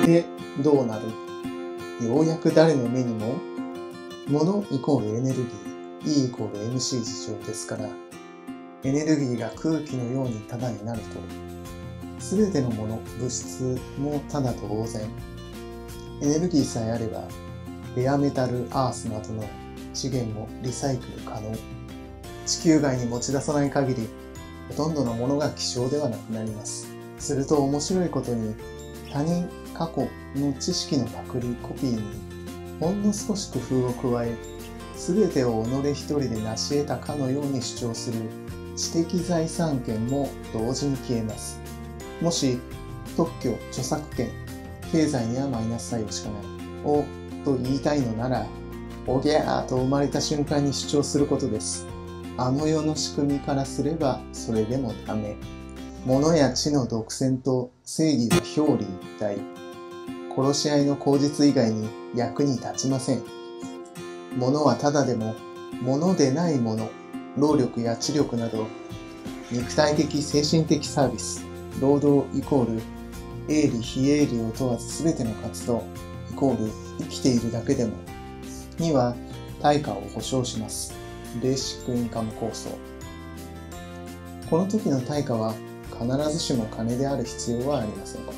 で、どうなる？ようやく誰の目にも、物イコールエネルギー、E イコール MC 事情ですから、エネルギーが空気のようにタダになると、すべてのもの、物質もタダと同然。エネルギーさえあれば、レアメタル、アースなどの資源もリサイクル可能。地球外に持ち出さない限り、ほとんどのものが希少ではなくなります。すると面白いことに、他人、過去の知識のパクリ、コピーに、ほんの少し工夫を加え、すべてを己一人で成し得たかのように主張する知的財産権も同時に消えます。もし、特許、著作権、経済にはマイナス作用しかない、と言いたいのなら、おぎゃーと生まれた瞬間に主張することです。あの世の仕組みからすればそれでもダメ。物や知の独占と正義は表裏一体。殺し合いの口実以外に役に立ちません。物はただでも、物でないもの、労力や知力など、肉体的精神的サービス、労働イコール、営利非営利を問わず全ての活動、イコール生きているだけでも、には対価を保証します。ベーシックインカム構想。この時の対価は必ずしも金である必要はありません。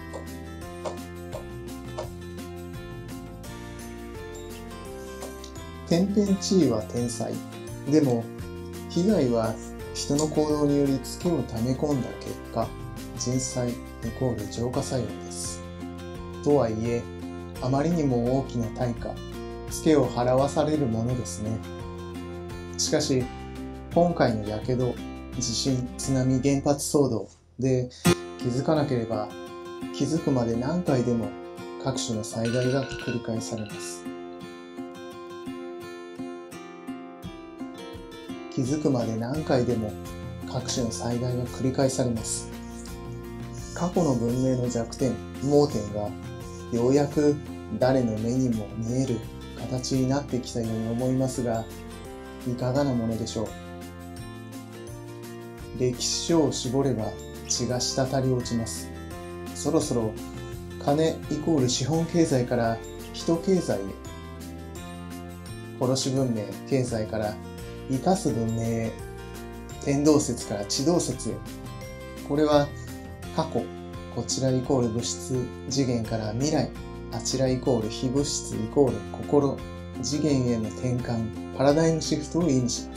天変地異は天災。でも、被害は人の行動によりツケを溜め込んだ結果、人災イコール浄化作用です。とはいえ、あまりにも大きな対価、ツケを払わされるものですね。しかし、今回の火傷、地震、津波、原発騒動で気づかなければ、気づくまで何回でも各種の災害が繰り返されます。気づくまで何回でも各種の災害が繰り返されます。過去の文明の弱点、盲点がようやく誰の目にも見える形になってきたように思いますが、いかがなものでしょう。歴史書を絞れば血が滴り落ちます。そろそろ金イコール資本経済から人経済へ、殺し文明経済から生かす文明へ、天動説から地動説へ。これは過去、こちらイコール物質次元から未来、あちらイコール非物質イコール心次元への転換、パラダイムシフトを意味します。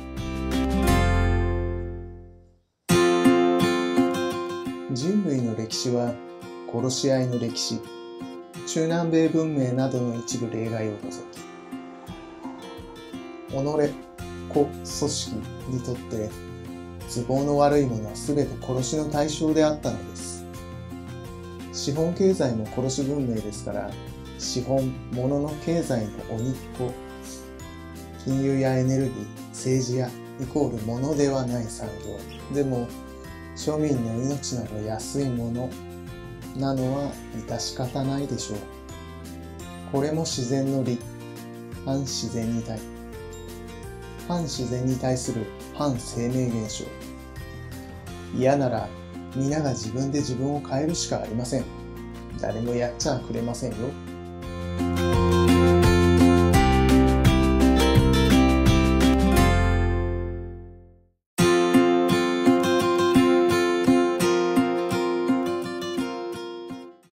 人類の歴史は殺し合いの歴史、中南米文明などの一部例外を除き、己、個、組織にとって都合の悪いものは全て殺しの対象であったのです。資本経済も殺し文明ですから、資本、物の経済の鬼っ子、金融やエネルギー、政治やイコール物ではない産業、でも庶民の命など安いものなのは致し方ないでしょう。これも自然の理、反自然に対する反生命現象。嫌なら皆が自分で自分を変えるしかありません。誰もやっちゃくれませんよ。